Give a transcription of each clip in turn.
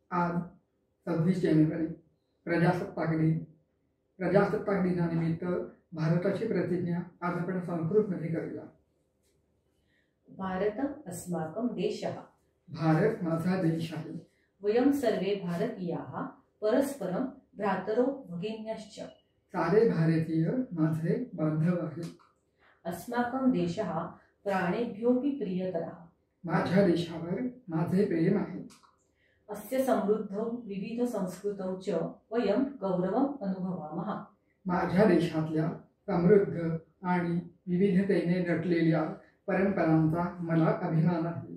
आज 26 जानेवारी प्रजासत्ताक दिन. प्रजासत्ताक दिनानिमित्त भारताची प्रतिज्ञा आज आपण संस्कृतमध्ये करूया. भारतम् अस्माकं देशः. भारत माझा देश आहे. वयं सर्वे भारतीयाः परस्परं भ्रातरो भगिन्यश्च. सारे भारतीय माझे बांधव आहेत. अस्माकं देशः प्राणेभ्योऽपि प्रियतरः. माझ्या देशावर माझे प्रेम आहे. अस्य समृद्धौ विविध संस्कृतौ च वयं गौरवम् अनुभवामः. माझ्या देशातल्या समृद्ध आणि विविधतेने नटलेल्या परंपरांचा मला अभिमान आहे.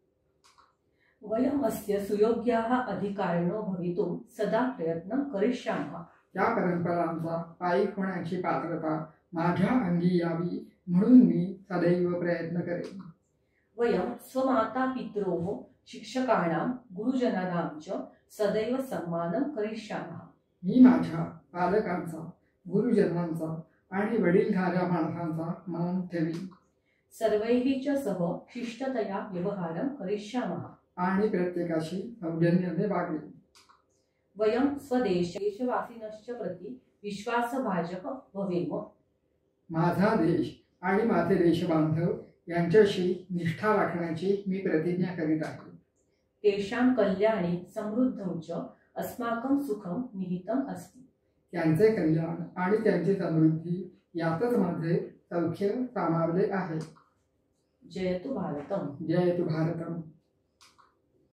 वयम् अस्य सुयोग्याः अधिकारिणो भवितुं सदा प्रयत्नं करिष्यामः. या परंपरांचा पायीक होण्याची पात्रता माझ्या अंगी यावी म्हणून मी सदैव प्रयत्न करेन. वयं स्वमातापित्रोः शिक्षकाणां गुरुजनानां च सदैव सन्मानं करिष्यामः. मी माझ्या पालकांचा, गुरुजनांचा आणि वडीलधाऱ्या माणसांचा मान ठेवीन. सर्वैः च सह शिष्टतया व्यवहारं करिष्यामः. आणि प्रत्येकाशी सौजन्याने वागेन. वयं स्वदेशवासिनश्च प्रति विश्वासभाजक भवेम. माझा देश आणि माझे देशबांधव यांच्याशी निष्ठा राखण्याची मी प्रतिज्ञा करीत आहे. तेषां कल्याणे समृद्धौ च अस्माकं सुखं निहितम् अस्ति. त्यांचे कल्याण आणि त्यांची समृद्धी यातच माझे सौख्य सामावले आहे. जयतु भारतम्. जयतु भारतम्.